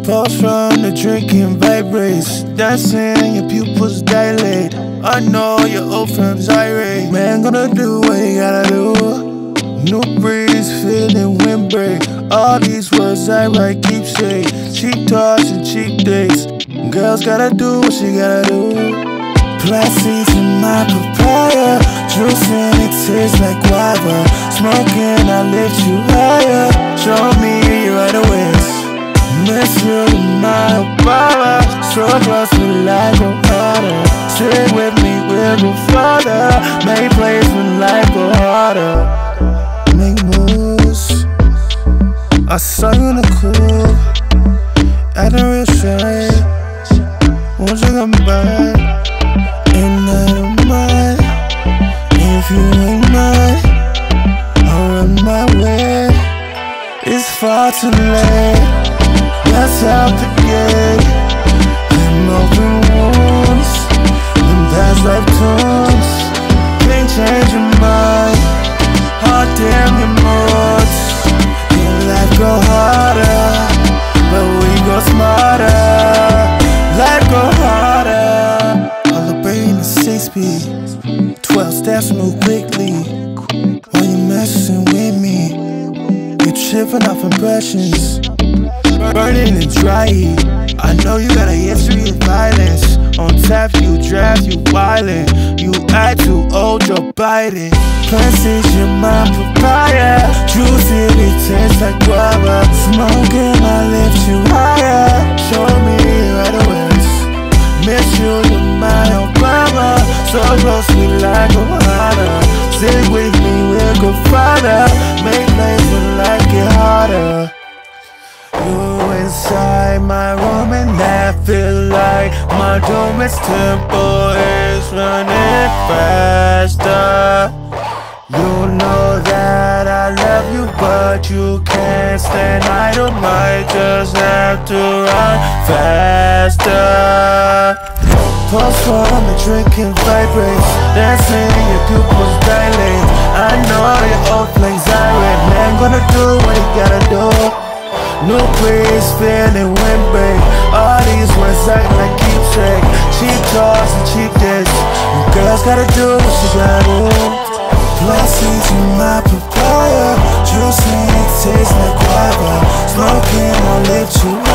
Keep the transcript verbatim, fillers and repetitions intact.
Pulse from the drinking vibrates, dancing, your pupils dilate. I know your old friends irate. Man, gonna do what you gotta do. New breeze, feeling windbreak. All these words I write keep saying. Cheap talks and cheap dates. Girls gotta do what she gotta do. Plant seeds in my papaya, juicing it tastes like guava. Smoking, I lift you higher. Show me your right ways. Miss you in my power. So close, we like go harder. Stay with me, we'll go farther. Make plays when life go harder. Make moves. I saw you in the cool, acting real shy. Won't you come back? And I don't mind if you ain't mine. I'll run my way. It's far too late. Let's out the gate. Them open wounds, them past life tunes. Can't change your mind. Hard damn your moods. Your life go harder, but we go smarter. Life go harder. All the brain is six speed. Twelve steps move quickly. While you messing with me, you're tripping off impressions. Burning and dry. I know you got a history of violence. On tap, you draft, you violent. You act too old, you're biting. Plantation, my papaya. Juicy, it tastes like guava. Smoking, I lift you higher. Show me right away. Miss you, you're my Obama. So close, we like go harder. Sit with me, we'll go farther. Make plays when life get harder. You inside my room and I feel like my domin's tempo is running faster. You know that I love you, but you can't stand idle. Might just have to run faster. Pulse from the drinking vibrates, dancing, your pupils dilate. I know your old flings irate. Man, gonna do what he gotta do. No breeze, feeling windbreak. All these words act like keepsake. Cheap talks and cheap dates. Girls gotta do what she gotta do. Blessings in my papaya, juicing it tastes like guava. Smoking, I'll lift you